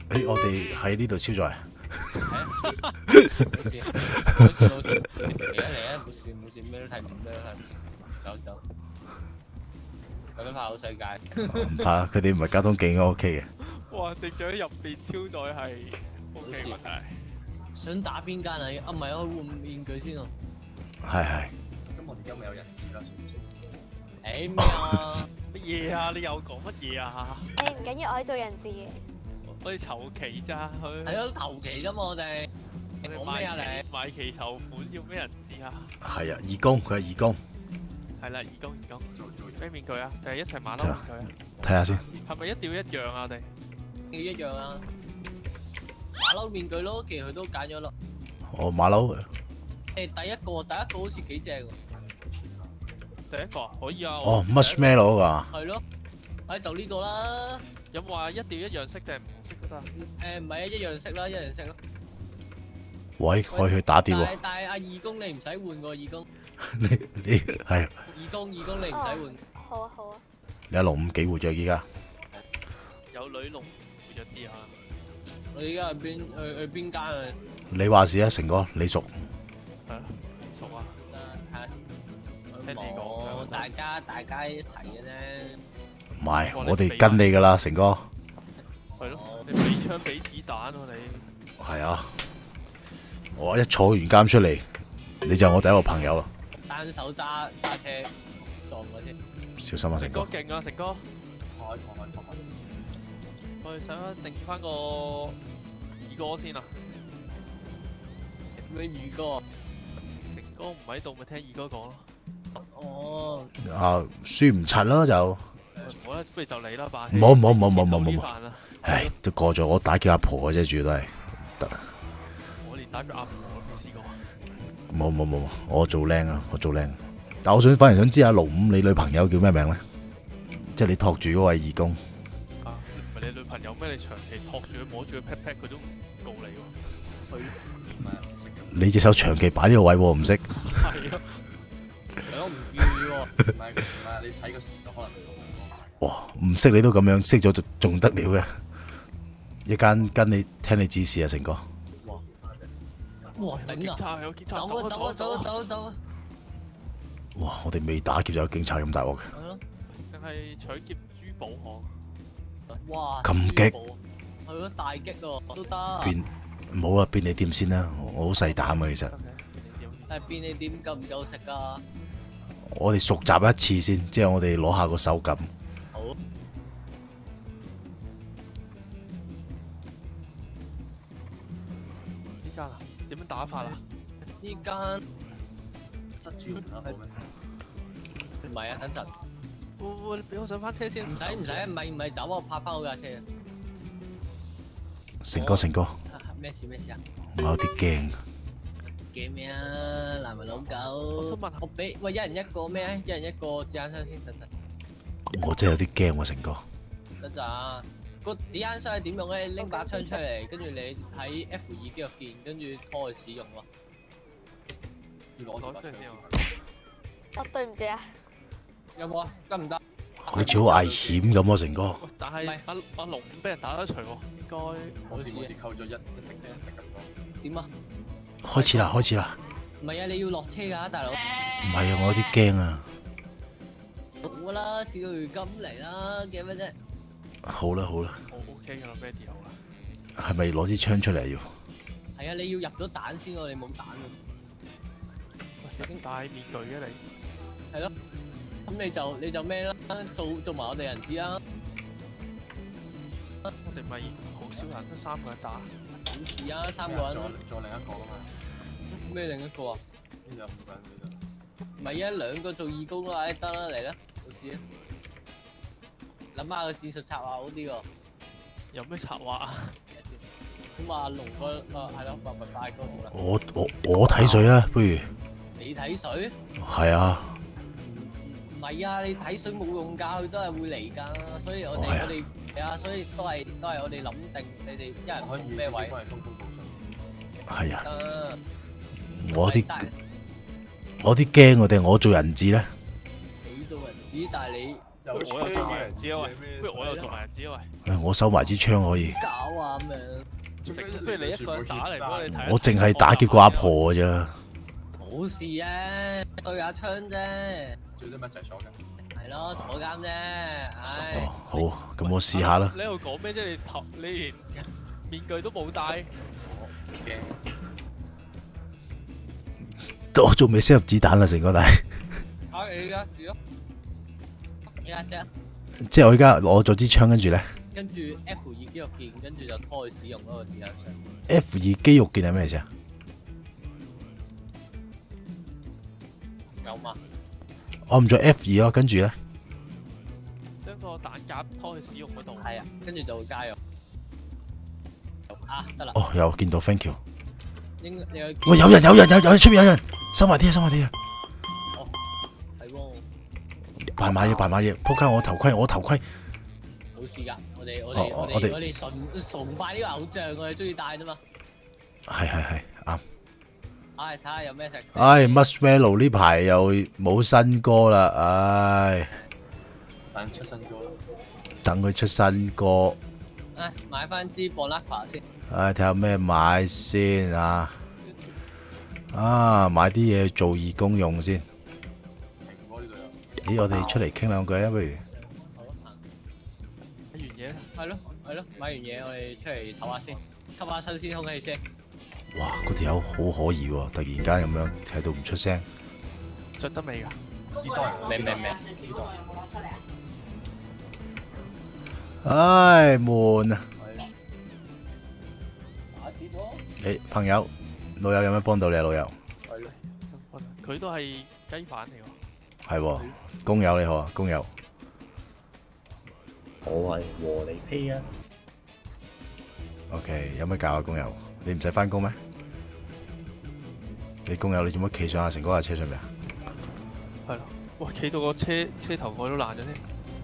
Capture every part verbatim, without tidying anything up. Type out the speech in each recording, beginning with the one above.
誒，我哋喺呢度超載。 係啊，冇事，冇事冇事，嚟啊嚟啊，冇事冇事，咩都睇唔咩都睇唔，走走，有得怕好世界。 唔怕，佢哋唔係交通警，O K 嘅。 哇！定咗喺入邊超載係 O K 問題。 想打邊間啊？啊唔係，我換面具先喎。 係係。 咁我哋而家咪有人質啦， 誒咩啊？ 乜嘢啊？你又講乜嘢啊？ 誒唔緊要，我喺做人質嘅。 我哋籌旗咋佢？ 係咯，頭期㗎嘛我哋。 我哋講咩啊賣你？ 賣旗籌款要咩人質啊？ 係啊，義工，佢係義工。 係啦，義工義工。咩面具啊？定係一齊馬騮面具啊？ 睇下先。 係咪一定要一樣啊？我哋要一樣啊！馬騮面具咯，其實佢都揀咗咯。 哦，馬騮。 誒第一個第一個好似幾正喎。 第一個啊，可以啊。 哦，Marshmallow 嗰個啊。 係咯，誒就呢個啦。 有冇話一定要一樣色定係唔同色都得啊？ 誒唔係啊，一樣色啦，一樣色咯。 喂，可以去打碟喎。 但係但係阿義工你唔使換喎，義工。 你你係。 義工義工你唔使換。 好啊好啊。 你阿龍五幾活躍依家？ 有女龍活躍啲啊！ 我依家去邊去去邊間啊？ 你話事啊，成哥，你熟。 係啊，熟啊。 睇下先。 聽你講。 冇，大家大家一齊嘅啫。 唔係，我哋跟你噶啦，成哥。 係咯，你俾槍俾子彈喎你。 係啊，我一坐完監出嚟，你就係我第一個朋友啦。 單手揸揸車撞嗰啲。 小心啊，成哥。 成哥勁啊，成哥。 開開開開。 我哋想定翻個二哥先啊。 咩二哥？ 成哥唔喺度，咪聽二哥講咯。 哦。 啊，輸唔柒啦就。 好啦，不如就你啦，霸唔好唔好唔好唔好唔好唔好。 好。 唉，都過咗，我打叫阿婆嘅啫，主要都係得。 我連打叫阿婆都未試過。 冇冇冇，我做靚啊，我做靚。但我想反而想知阿龍五你女朋友叫咩名咧？即係你托住嗰位義工。 啊，唔係你女朋友咩？你長期托住佢摸住佢 pat pat，佢都告你喎。佢你隻手長期擺呢個位喎，唔識。 係啊。 我唔建議喎。 唔係唔係，你睇個時間可能。 哇！唔識你都咁樣，識咗就仲得了嘅。一間跟你聽你指示啊，成哥。 哇！哇！ 警察有警察， 走啊走啊走啊走啊走啊！ 哇！我哋未打劫就有警察咁大鑊嘅。 係咯。 定係搶劫珠寶行？ 哇！ 咁激！ 係咯，大擊喎，都得。 便冇啊，便利店先啦，我好細膽啊，其實。 但係便利店夠唔夠食㗎？ 我哋熟習一次先，之後我哋攞下個手感。 好。 呢間啊？點樣打法啊？ 呢間塞住唔得好咩？ 唔係啊，等陣。 喂喂，你俾我上翻車先。 唔使唔使，唔係唔係走啊，拍翻好架車。 成哥成哥。 咩事咩事啊？ 我有啲驚。 驚咩啊？男人老狗。 我想問下， 我俾喂一人一個咩啊？一人一個子彈箱先，等陣。 我真係有啲驚喎，成哥。 等陣。個子彈箱係點用咧？拎把槍出嚟，跟住你喺 F 二機入鍵，跟住拖去使用咯。 要攞攞出嚟先啊！ 哦，對唔住啊。 有冇啊？得唔得？ 好似好危險咁啊，成哥。 喂，但係阿阿龍俾人打得除喎，應該好似好似扣咗一一滴一滴咁多。 點啊？ 開始啦，開始啦。 唔係啊，你要落車㗎，大佬。 唔係啊，我有啲驚啊。 好啦，試到如今嚟啦，驚咩啫？ 好啦好啦。 我 OK 㗎啦，ready 好啦。 係咪攞支槍出嚟要？ 係啊，你要入咗彈先喎，你冇彈喎。 喂，已經戴面具嘅你。 係咯。咁你就你就咩啦？做做埋我哋人質啦。 我哋咪好少人，得三個人打。 冇事啊，三個人。 仲有仲有另一個㗎嘛？ 咩另一個啊？ 呢有五個人喺度。 唔係啊，兩個做義工啦，誒得啦，嚟啦，冇事啊。諗下個戰術策劃好啲喎。 有咩策劃啊？ 咁啊，龍哥啊，係咯，白白大哥點啊？ 我我我睇水啦，不如。 你睇水？ 係啊。 唔係啊，你睇水冇用㗎，佢都係會嚟㗎，所以我哋我哋係啊，所以都係都係我哋諗定你哋一人可以咩位？ 係啊。 得。 我啲我啲驚我定我做人質咧？ 你做人質，但係你有我又做埋人知質啊喂，不如我又做埋人質啊誒我收埋支槍可以， 搞啊咁樣， 喂，不如你一個人打嚟幫你睇。 我淨係打劫個阿婆咋。 冇事啊，對下槍啫， 最多咪就係坐緊。 係咯，坐監啫，唉哦，，好，咁我試下啦。 你喺度講咩啫？你頭你連面具都冇戴。 驚。 我仲未 set 入子彈啦，成個大。 啊你而家試咯，你而家試啊， 即係我而家攞咗支槍，跟住咧跟住 F 二肌肉鍵，跟住就拖去使用嗰個子彈槍。 F 二肌肉鍵係咩意思啊？ 有嘛？ 我唔做 F 二咯，跟住咧將個彈夾拖去使用嗰度。 係啊，跟住就會加油。啊，得啦， 哦，有見到 thank you。 應你有喂，有人有人有有出面有人，收埋啲啊，收埋啲啊！ 係喎， 扮買嘢扮買嘢，仆街！我頭盔我頭盔， 冇事㗎。我哋我哦哋我我哋哋我哋崇崇拜呢個偶像，我哋中意戴啫嘛。 係係係啱。 唉，睇下有咩食先。 唉 ，Marshmallow 呢排又冇新歌啦，唉， 等出新歌啦。 等佢出新歌， 唉，買翻支 Bonaqua 先。 唉，睇下咩買先啊！啊，買啲嘢做義工用先。 蘋果呢度有。 咦，我哋出嚟傾兩句啊，不如？ 好啊， 睇完嘢啦。 係咯係咯，買完嘢我哋出嚟唞下先，吸下新鮮空氣先。 哇，嗰條友好可疑喎，突然間咁樣喺度唔出聲。 着得未㗎？ 知多人。 明明明。 唉，悶啊！ 打碟喎。 誒，朋友，老友有咩幫到你啊？老友， 係咯。 佢都係雞飯嚟喎。 係喎，工友你好啊，工友。 我係和你披啊！ OK，有咩教啊，工友？你唔使翻工咩？你工友，你做乜企上阿成嗰架車上面啊？ 係咯。哇！企到個車車頭蓋都爛咗添。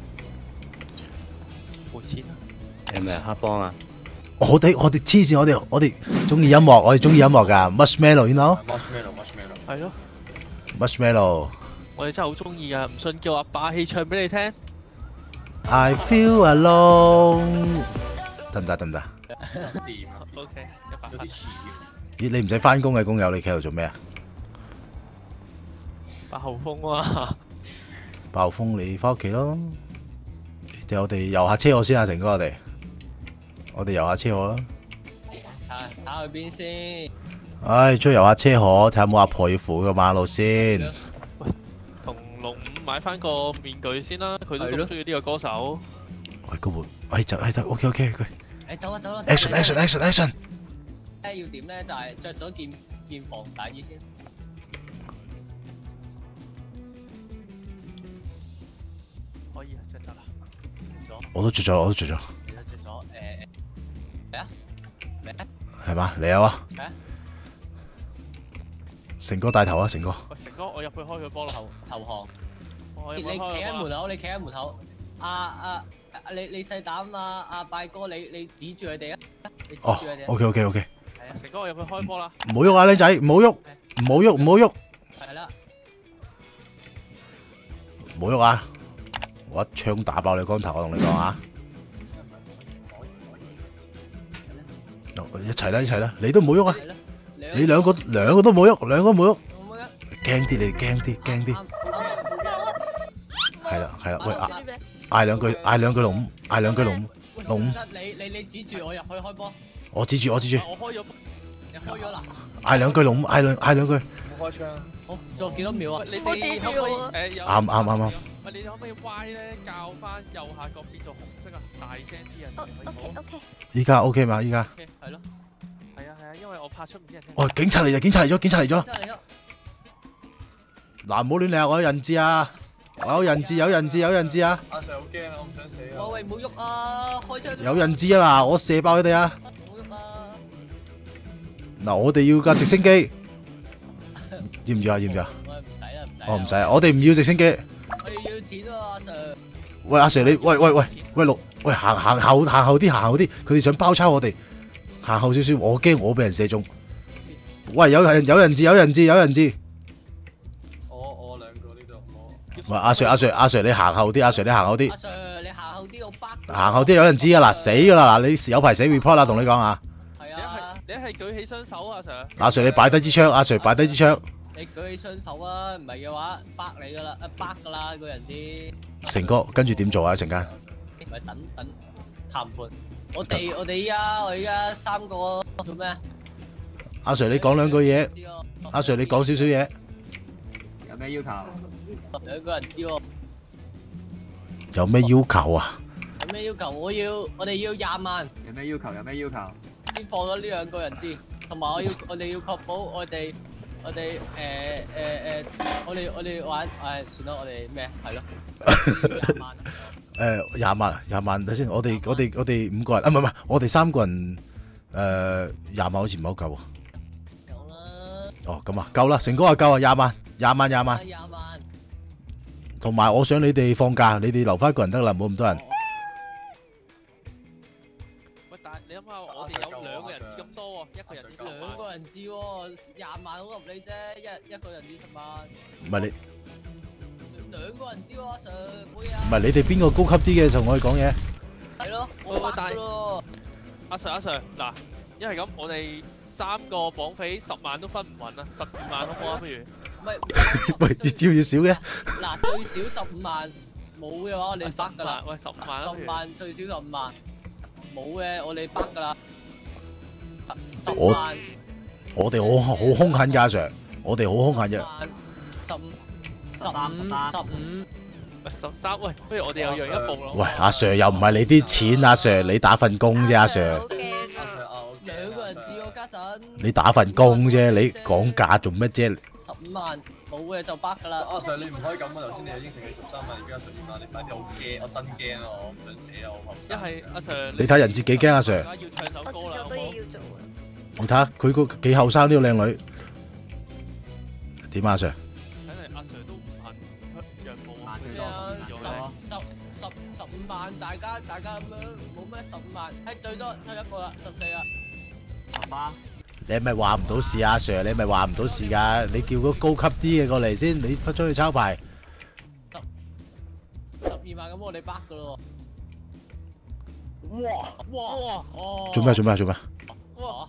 賠錢啊！ 你係咪黑幫啊？ 我哋我哋黐線，我哋我哋中意音樂，我哋中意音樂㗎。Marshmallow，you Marshmallow Marshmallow。 係咯。 know？Marshmallow。 我哋真係好中意㗎，唔信叫阿霸氣唱俾你聽。 I feel alone。得唔得？得唔得？ 掂啊。 O K， 一百分。 有啲似。 咦，你唔使翻工嘅工友，你企喺度做咩啊？ 八號風啊！ 暴風，你翻屋企咯。定我哋遊下車河先啊，成哥，我哋我哋遊下車河啦。 睇下睇下去邊先。 唉，出去遊下車河，睇下有冇阿婆要扶個馬路先。 同龍五買翻個面具先啦，佢都咁中意呢個歌手。 喂，嗰部，喂就係得，OK OK OK。 誒走啦走啦。 Action action action action。 咧要點咧？就係着咗件件防彈衣先。 可以啊，着咗啦。 着咗， 我都着咗，我都着咗， 你都着咗。誒嚟啊嚟啊！ 係嘛？嚟啊哇！ 係啊！ 成哥帶頭啊，成哥。 喂，成哥，我入去開佢波啦。 投投降。你我入去你企喺開佢波啦。 門口，你企喺門口。阿阿阿你你細膽啊！阿拜哥，你你指住佢哋啊！你指住哦佢哋啊。 ，OK OK OK。 係啊，成哥，我入去開波啦。 唔好喐啊，僆仔，唔好喐，唔好喐，唔好喐， 係啦。 唔好喐啊！我一槍打爆你光頭，我同你講啊！一齊啦，一齊啦，你都唔好喐啊！ 係啦。 你兩個兩個都唔好喐，兩個唔好喐， 好唔好啊？ 驚啲你驚啲驚啲， 啱啱係啦係啦，喂嗌啲咩？ 嗌兩句嗌兩句龍五，嗌兩句龍五， 喂龍五， 你你你指住我入去開波， 我指住我指住， 我開咗。 你開咗啦。 嗌兩句龍五，嗌兩嗌兩句， 冇開槍。 好，仲有幾多秒啊喂，？你我哋指住可唔可以我誒有？ 啱啱啱啱。 喂，你哋可唔可以 Y 咧校翻右下角變做紅色啊？大聲啲啊！ 哦可以 ，OK 冇 OK。 依家 OK 嘛？依家， ？OK，係咯。係啊係啊，因為我怕出唔知人聽。 哦，警察嚟咗，警察嚟咗，警察嚟咗， 真係嚟咗。 嗱唔好亂嚟啊！我有人質啊！我有人質，有人質，有人質啊！ 阿 Sir 好驚啊！我唔想死啊！ 喂喂，唔好喐啊！開槍。 有人質啊！嗱，我射爆佢哋啊！ 唔好喐啊！ 嗱，我哋要架直升機，要唔要啊？要唔要啊？ 喂，唔使啦，唔使。 哦，唔使，我哋唔要直升機。 我哋要錢啊，阿 Sir。 喂，阿 Sir，你喂喂喂喂六，喂行行後行後啲，行後啲，佢哋想包抄我哋，行後少少，我驚我俾人射中。喂，有人有人質，有人質，有人質。 我我兩個呢度，我喂，阿 Sir 阿 Sir 阿 Sir，你行後啲，阿 Sir 你行後啲阿，Sir，你行後啲，我北。 行後啲有人知啊！嗱，死㗎啦！嗱，你有排死 report 啦，同你講啊！ 係你一係啊， 你一係舉起雙手啊，阿 Sir。 阿 Sir 你擺低支槍，阿 Sir 擺低支槍。 你舉起雙手啊，唔係嘅話，北你噶啦，一北噶啦個人知。 成哥，跟住點做啊？一陣間咪等等談判。我哋我哋依家我依家三個做咩？ 阿 Sir 你講兩句嘢，阿 Sir 你講少少嘢。 有咩要求？ 兩個人知喎。 有咩要求啊？ 有咩要求？我要我哋要廿萬有咩要求？有咩要求？ 先放咗呢兩個人知，同埋我要我哋要確保我哋我哋誒誒誒，我哋我哋玩誒算啦，我哋咩係咯？廿萬。 誒廿萬啊，廿萬睇先。我哋我哋我哋五個人啊，唔係唔係，我哋三個人誒廿萬好似唔係好夠喎。 夠啦。 哦，咁啊，夠啦，成哥話夠啊，廿萬，廿萬，廿萬。 廿萬。 同埋我想你哋放假，你哋留翻一個人得啦，唔好咁多人。 喂，但係你諗下，我哋有兩個人知咁多喎，一個人知十萬。 兩個人知喎，廿萬好合理啫，一一個人知十萬。 唔係你， 兩個人知喎，阿 Sir，唔會啊。 唔係你哋邊個高級啲嘅就同我哋講嘢。 係咯，我發㗎咯。 阿 Sir 阿 Sir，嗱，一係咁，我哋三個綁匪十萬都分唔勻啊，十二萬好唔好啊？不如？ 唔係， 喂，越要越少嘅。 嗱，最少十五萬，冇嘅話我哋得㗎啦。 喂，十五萬啦，不如十萬最少十五萬，冇嘅我哋得㗎啦。十我萬。 我哋好好兇狠㗎，阿 Sir，我哋好兇狠嘅。 十五，十五，十五。 喂，十三，喂，不如我哋又讓一步咯。 喂，阿 Sir 又唔係你啲錢，阿 Sir 你打份工啫，阿 Sir。 好驚阿 Sir 啊！ 啊，我兩個人知我家陣。 你打份工啫，你講價做乜啫？ 十五萬冇嘅就北㗎啦。 阿 Sir 你唔可以咁啊！頭先你又應承你十三萬，而家十二萬，你快啲好驚，我真驚啊！我唔想死啊！我後一生。 係阿 Sir， 你睇人節幾驚，阿 Sir。 而家要唱首我歌啦，好唔好仲有多嘢要做啊！ 你睇下佢個幾後生呢個靚女，點啊，阿 Sir？ 睇嚟阿 Sir 都唔肯讓步啊！ 咩啊？十十十十五萬，大家大家咁樣冇咩十五萬，係最多推一個啦，十四啦。 爸爸， 你咪話唔到事啊，阿 Sir，你咪話唔到事㗎。你叫個高級啲嘅過嚟先，你出去抄牌。 十二萬咁我哋北㗎咯喎。哇哇哇！哦。 做咩做咩做咩？ 哇！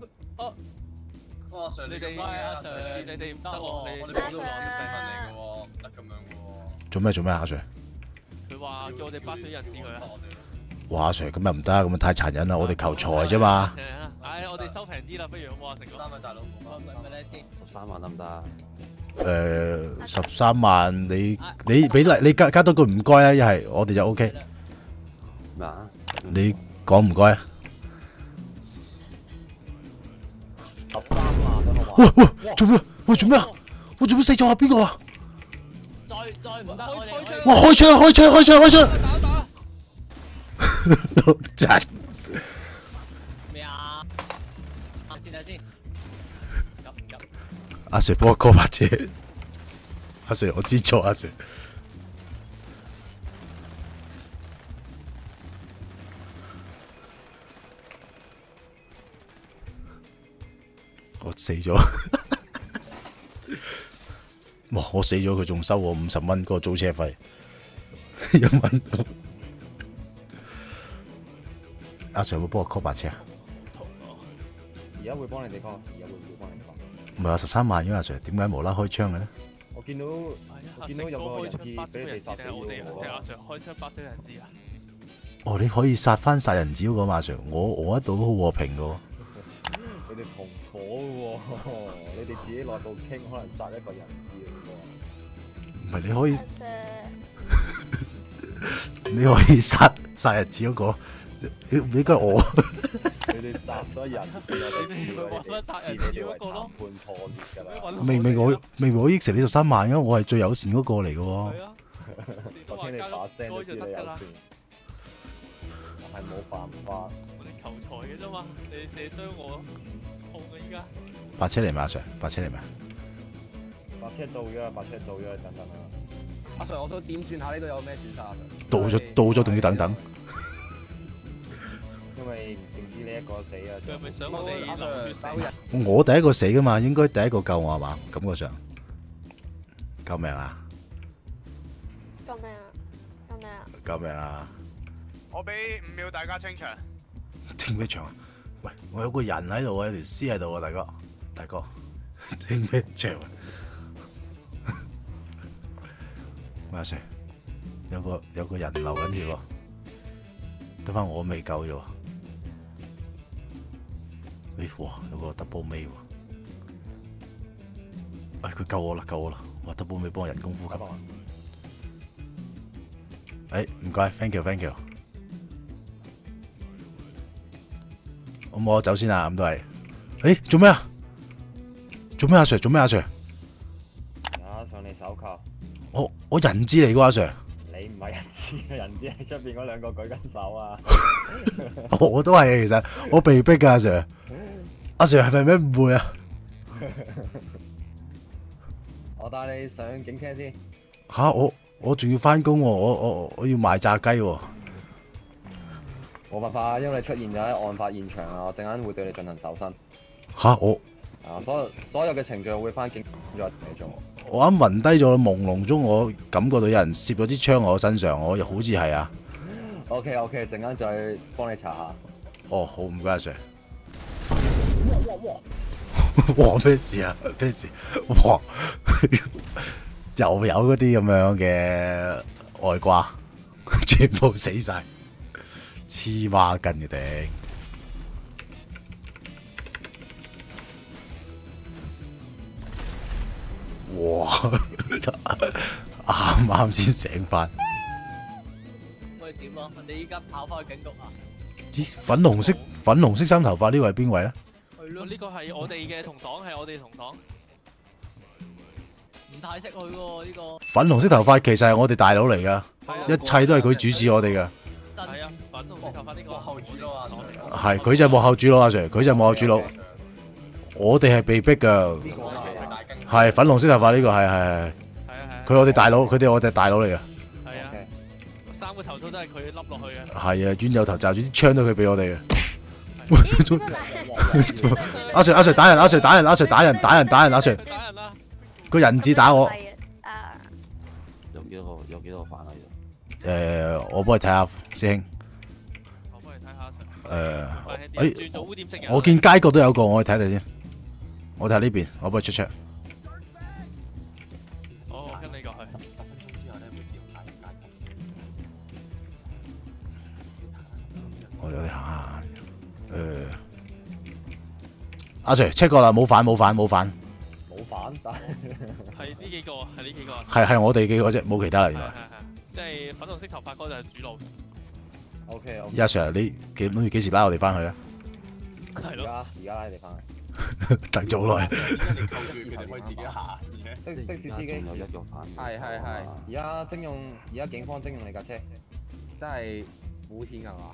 阿 Sir 你咁你哋樣阿阿 Sir，你哋唔得喎， 我你哋講到黃色新聞嚟嘅喎，唔得咁樣嘅喎。 做咩做咩，阿 Sir？ 佢話叫我哋bắt咗人質佢啊！ 哇，阿 Sir 咁又唔得，咁啊太殘忍啦！我哋求財啫嘛。 唉，我哋收平啲啦，不如哇，成個三位大佬， 唔係唔係你先。 十三萬得唔得啊？ 誒，十三萬，你你俾嚟，你加加多句唔該啦，一係我哋就 O K。 咩啊？ 你講唔該啊？ 十三萬得好嘛？ 喂喂，做咩？喂做咩啊？喂做咩死咗啊？邊個啊？ 再再唔得，我哋我哋哇！開槍！開槍！開槍！開槍！ 打打！ 老陣。 咩啊？啱先睇先。急急。 阿 Sir 幫我 call 把車。阿 Sir 我知錯，阿 Sir。我死咗。哇！我死咗，佢仲收我五十蚊嗰個租車費，一蚊。阿 Sir 會幫我 call 把車啊？ 而家會幫你哋講，而家會唔會幫你講？ 唔係話十三萬嘅阿 Sir，點解無啦開槍嘅咧？ 我見到我見到有個人質俾你哋殺死我哋咗阿 Sir 開槍bắt咗人質啊！ 哦，你可以殺翻殺人紙嗰個嘛，阿 Sir，我我一度都好和平嘅喎。 你哋同伙嘅喎，你哋自己內部傾，可能殺一個人質嘅喎。 唔係你可以誒， 你可以殺殺人紙嗰個，應該我。 你哋殺咗人質，我哋視你哋視你哋為談判破裂㗎啦。 明明我明明我應承你十三萬嘅，我係最友善嗰個嚟嘅喎。 係啊， 我聽你把聲都知你有線，係冇辦法。 我哋求財嘅啫嘛，你射傷我，痛啊依家！ 白車嚟嘛，阿 Sir，白車嚟嘛。 白車到咗，白車到咗，等等啊！ 阿 Sir，我想點算下呢度有咩選擇啊？ 到咗到咗，仲要等等。 因為唔淨止你一個死啊！ 佢係咪想我哋阿流 Sir 血收人， 我第一個死噶嘛，應該第一個救我係嘛？感覺上救命啊！ 救命啊！ 我俾五秒大家清場。 清咩場啊？喂，我有個人喺度啊，有條屍喺度啊，大哥，大哥，清咩場啊？喂阿 Sir，有個有個人流緊血喎，得翻我未救啫喎。喂，哇，有個 double 尾喎。喂，佢救我啦，救我啦！哇 ，double 尾幫我人工呼吸。誒，唔該 ，thank you，thank you。咁我走先啦，咁都係。誒，做咩啊？做咩阿 Sir？做咩阿 Sir？ 打上你手銬。 我我人質嚟㗎阿 Sir。 你唔係人質，人質喺出邊嗰兩個舉緊手啊！ 我都係其實我被逼㗎阿 Sir。阿 Sir 係咪咩誤會啊？ 我帶你上警車先。 吓我我仲要翻工喎，我我我要賣炸雞喎。 冇辦法，因為你出現咗喺案發現場啊，我陣間會對你進行搜身。 吓我啊，所有所有嘅程序我會翻警再同你做。 我啱暈低咗，朦朧中我感覺到有人攝咗支槍我身上，我又好似係啊。 OK OK，陣間再幫你查下。 哦，好唔該阿 Sir。哇咩事啊？咩事？哇！又有嗰啲咁樣嘅外掛，全部死晒，黐孖筋嘅頂。哇！啱啱先醒翻。 喂，點啊？我哋依家跑翻去警局啊？ 咦？粉紅色粉紅色衫頭髮呢位係邊位咧？ 係咯，呢個係我哋嘅同黨，係我哋同黨。 唔太識佢喎呢個。 粉紅色頭髮其實係我哋大佬嚟噶，一切都係佢主持我哋噶。 係啊，粉紅色頭髮呢個幕後主腦啊。 係，佢就係幕後主腦阿 Sir，佢就係幕後主腦。我哋係被逼噶。係粉紅色頭髮呢個係係係。佢我哋大佬，佢哋我哋大佬嚟噶。 係啊。三個頭套都係佢笠落去嘅。 係啊，冤有頭罩住啲槍都佢俾我哋嘅。阿 Sir 阿 Sir 打人，阿 Sir 打人，阿 Sir 打人，打人打人，阿 Sir。 打人啦！ 個人質打我。 有幾多個？有幾多個犯啊？ 誒，我幫你睇下，師兄。 我幫你睇下。 誒， 轉做污點證人。 我見街角都有個，我去睇睇先。我睇下呢邊，我幫你 check check。 好，我跟你過去。 我有啲行下。誒，阿 Sir check 過啦，冇反冇反冇反。 冇反，但係係呢幾個，係呢幾個。 係係我哋幾個啫，冇其他啦原來。 係係係，即係粉紅色頭髮嗰就係主腦。 O K O K。 阿 Sir 你幾諗住幾時拉我哋翻去咧？ 係咯。 而家而家拉你翻去。 等咗好耐。 你扣住佢哋可以自己行嘅。 的的士司機。 有一個反。 係係係。 而家徵用，而家警方徵用你架車。 真係冇錢㗎嘛？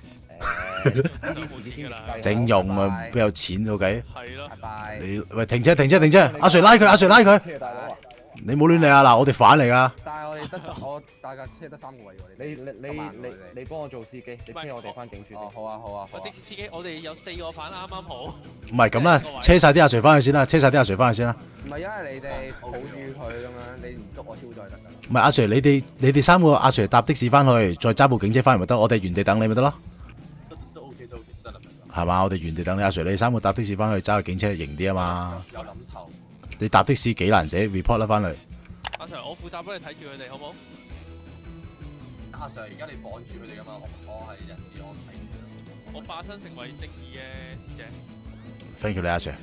整容啊，邊有錢到計？ 係咯。 你喂停車停車停車！阿 Sir 拉佢，阿 Sir 拉佢。你冇亂嚟啊！嗱，我哋反嚟噶。 但係我哋得十，我大架車得三個位喎。 你你你你你幫我做司機，你車我哋翻警署先。 好啊好啊。 的士司機，我哋有四個反啱啱好。 唔係咁啦，車晒啲阿 Sir 翻去先啦，車晒啲阿 Sir 翻去先啦。 唔係因為你哋抱住佢咁樣，你唔捉我超載得㗎。 唔係阿 Sir，你哋你哋三個阿 Sir 搭的士翻去，再揸部警車翻嚟咪得，我哋原地等你咪得咯。 都 OK 都 OK 得啦。 係嘛？我哋原地等你阿 Sir，你三個搭的士翻去揸個警車型啲啊嘛。 有諗頭。 你搭的士幾難寫 report 啦翻嚟。 阿 Sir，我負責幫你睇住佢哋，好冇？ 阿 Sir，而家你綁住佢哋㗎嘛？我我係人質，我睇住。 我化身成為正義嘅使者。 Thank you 你阿 Sir。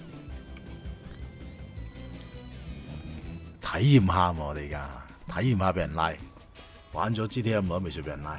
體驗下我哋而家，體驗下俾人拉，玩咗 G T A 咁耐未算俾人拉。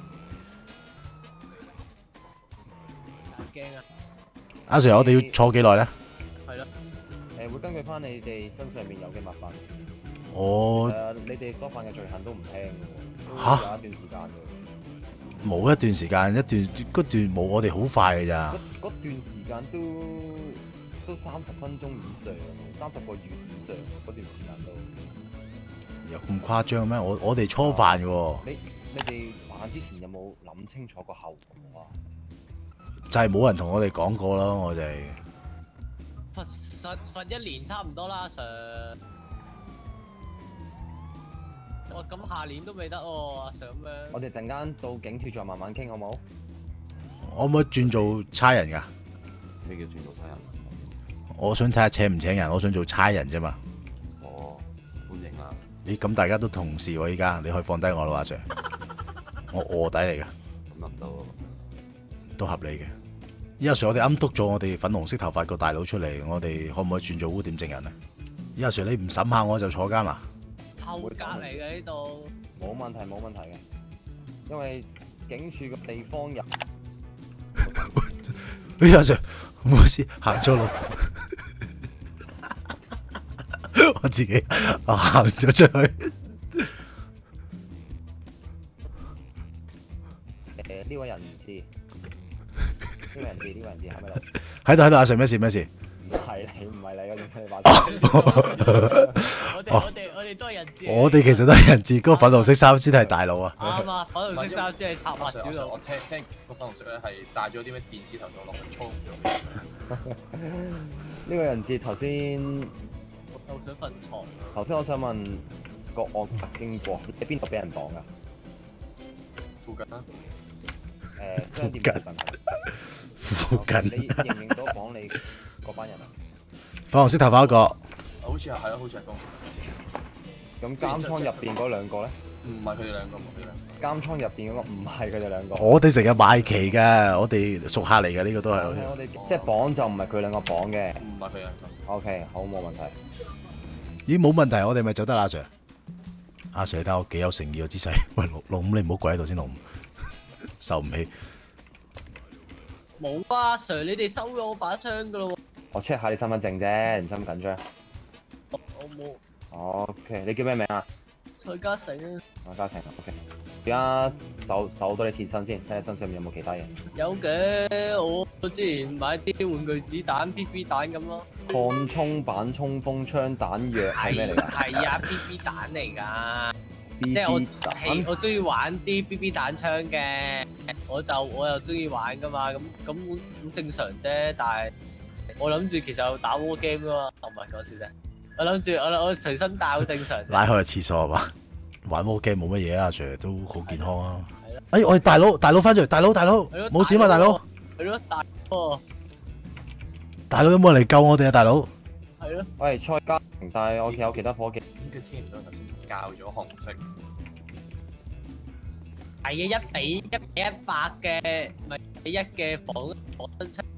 驚啊！ 阿 Sir，我哋要坐幾耐咧？ 係咯。 誒，會根據翻你哋身上面有嘅物品。 我誒，你哋所犯嘅罪行都唔輕嘅喎， 嚇有一段時間嘅。 冇一段時間，一段嗰段冇，我哋好快嘅咋。 嗰段時間都都三十分鐘以上，三十個月以上嗰段時間都。 有咁誇張咩？我我哋初犯嘅喎。 你你哋犯之前有冇諗清楚個後果啊？ 就係冇人同我哋講過咯，我哋。 罰罰罰一年差唔多啦，Sir。 哇，咁下年都未得喎，阿 Sir 咁樣。 我哋陣間到警署再慢慢傾好冇？ 可唔可以轉做差人㗎？ 咩叫轉做差人？ 我想睇下請唔請人，我想做差人啫嘛。 哦，歡迎啊！ 咦，咁大家都同事喎，依家你可以放低我啦，阿 Sir。我卧底嚟㗎， 咁諗到都合理嘅。依家 Sir 我哋啱督咗我哋粉紅色頭髮個大佬出嚟，我哋可唔可以轉做污點證人啊？依家 Sir 你唔審下我就坐監啦？ 臭格嚟嘅呢度。 冇問題冇問題嘅，因為警署個地方入。 哎呀 Sir，唔好意思，行錯路，我自己我行咗出去。 誒呢位人唔知，呢位人知，呢位人知喺咪度？ 喺度喺度，阿 Sir 咩事咩事？ 唔係你唔係你，我哋你把我哋我哋我哋都係人質。 我哋其實都係人質，嗰個粉紅色衫先係大佬啊！ 啱啊，粉紅色衫即係插物主我路。 我聽聽個粉紅色咧係帶咗啲咩電子頭套落去操咗。 呢個人質頭先我想瞓床。 頭先我想問個案發經過，喺邊度俾人綁㗎？ 附近啦。 誒，商店附近。 附近。 你認唔認到綁你嗰班人啊？ 粉紅色頭髮嗰個。 好似係係啊，好似係公。 咁監倉入邊嗰兩個咧？ 唔係佢哋兩個，唔係佢哋兩個。 監倉入邊嗰個唔係佢哋兩個。 我哋成日買旗㗎，我哋熟客嚟嘅呢個都係。 我哋即係綁就唔係佢兩個綁嘅。 唔係佢兩個。 O K，好冇問題。 咦，冇問題，我哋咪走得啦，阿 Sir。阿 Sir 睇我幾有誠意嘅姿勢。喂，六六五你唔好跪喺度先，六五受唔起。 冇啊 ，Sir， 你哋收咗我把槍㗎咯喎。 我 check 下你身份證啫，唔使咁緊張。 我冇。 O K，你叫咩名啊？ 蔡嘉誠啊。 蔡嘉誠 O K。而家搜搜到你貼身先，睇下身上面有冇其他嘢。 有嘅，我之前買啲玩具子彈、B B 彈咁咯。 抗衝板、衝鋒槍彈藥係咩嚟㗎？ 係啊，B B 彈嚟㗎。 B B 即係我彈我中意玩啲 B B 彈槍嘅，我就我又中意玩㗎嘛，咁咁咁正常啫。但係我諗住其實有打 war game 㗎嘛，唔係講笑啫。我諗住我我隨身帶好正常。 拉開個廁所係嘛？玩 war game 冇乜嘢啊，阿 Sir 都好健康啊。哎，我哋大佬大佬翻咗嚟，大佬大佬冇事嘛，大佬。 係咯，大佬。 大佬有冇人嚟救我哋啊，大佬？ 係咯。 喂，蔡嘉誠，但係我有其他伙計。 咁佢聽唔到頭先教咗紅色。 係啊，一比一比一百嘅，咪比一嘅防防身槍。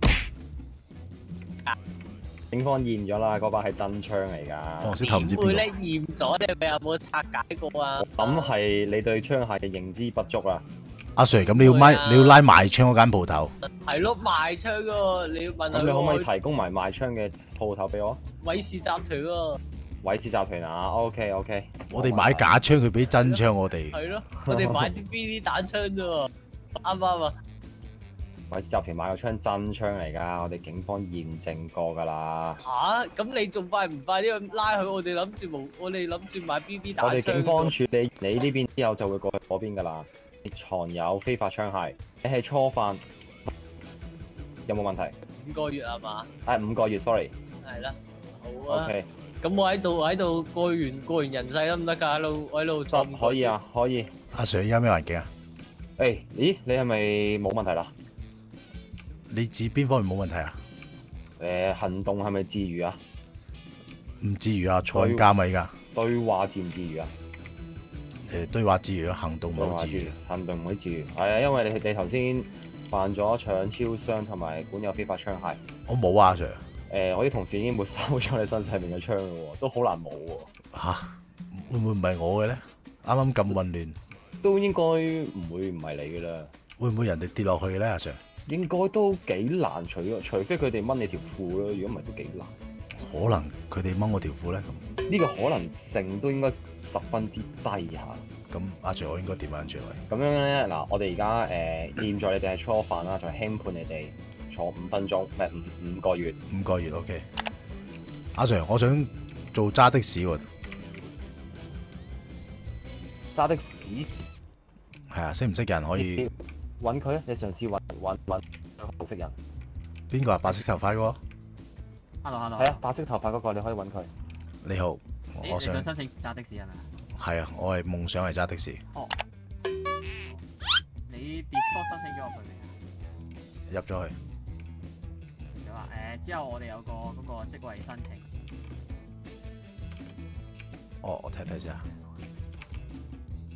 警方驗咗啦，嗰把係真槍嚟㗎。 黃色頭唔知邊個。 會咧驗咗，你咪有冇拆解過啊？ 我諗係你對槍械嘅認知不足啦。 阿 Sir，咁你要拉你要拉賣槍嗰間鋪頭。 係咯，賣槍喎，你要問佢。 咁你可唔可以提供埋賣槍嘅鋪頭俾我？ 偉士集團喎。 偉士集團啊 ，OK OK。 我哋買假槍，佢俾真槍我哋。 係咯，我哋買啲 B B 彈槍啫喎，啱唔啱啊？ 偉士集團買個槍真槍嚟㗎，我哋警方驗證過㗎啦。 吓？咁你仲快唔快啲去拉佢？我哋諗住冇，我哋諗住買 B B 彈槍。 我哋警方處理你呢邊之後就會過去嗰邊㗎啦。你藏有非法槍械，你係初犯，有冇問題？ 五個月係嘛？ 誒五個月 ，sorry。 係啦，好啊。 OK。 咁我喺度喺度過完過完人世得唔得㗎？喺度喺度做。 可以啊，可以。 阿 Sir，依家咩環境啊？ 誒，咦，你係咪冇問題啦？ 你指邊方面冇問題啊？ 誒，行動係咪自如啊？ 唔自如啊，坐緊監啊依家。 對話自唔自如啊？ 誒，對話自如，行動唔好自如。 行動唔可以自如。係啊，因為你你頭先犯咗搶超商同埋管有非法槍械。 我冇啊， Sir。 誒，我啲同事已經沒收咗你身上面嘅槍嘅喎，都好難冇喎。 嚇？會唔會唔係我嘅咧？啱啱咁混亂。 都應該唔會唔係你嘅啦。 會唔會人哋跌落去嘅咧，阿 Sir？ 應該都幾難除，除非佢哋掹你條褲啦。如果唔係都幾難。 可能佢哋掹我條褲咧咁。 呢個可能性都應該十分之低下。 咁阿 Sir，我應該點樣處理？ 咁樣咧嗱，我哋而家誒現在你哋係初犯啦，就輕判你哋坐五分鐘，唔係五五個月。 五個月 OK。阿 Sir，我想做揸的士喎。 揸的士？ 係啊，識唔識人可以揾佢啊？你嘗試揾揾揾好識人。 邊個啊？白色頭髮嗰個 ？Hello hello。 係啊，白色頭髮嗰個你可以揾佢。 你好，我想你想申請揸的士係咪？ 係啊，我係夢想係揸的士。 哦。你 Discord 申請咗入去未啊？ 入咗去。 咗啊！誒，之後我哋有個嗰個職位申請。 哦，我睇睇先啊。